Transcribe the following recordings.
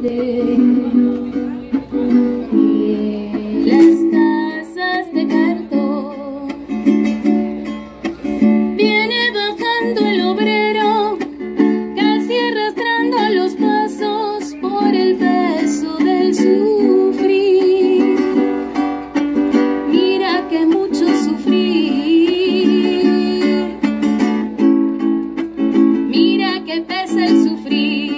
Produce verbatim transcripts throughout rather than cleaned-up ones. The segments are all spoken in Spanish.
grande. Las casas de cartón. Viene bajando el obrero, casi arrastrando los pasos por el peso del sufrir. Mira que mucho sufrir. Mira que pesa el sufrir.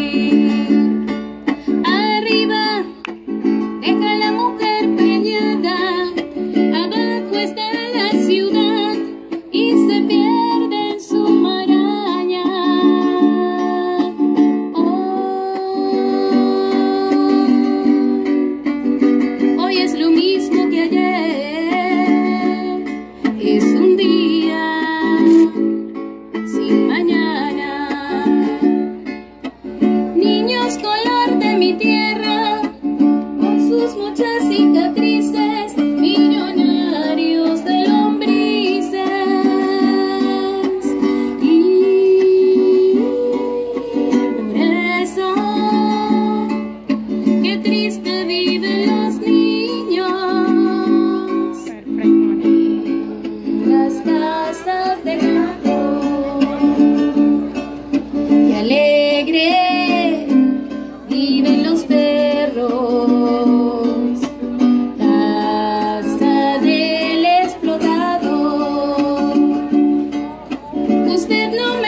Arriba deja la mujer preñada, abajo está la ciudad y se pierde en su maraña. Oh, hoy es lo mismo que ayer, es un día sin mañana. Niños color de mi tierra, con sus muchas cicatrices, millonarios de lombrices. Y por eso, qué triste viven los niños en las casas de cartón. Qué alegre viven los perros, casa del explotador. Usted no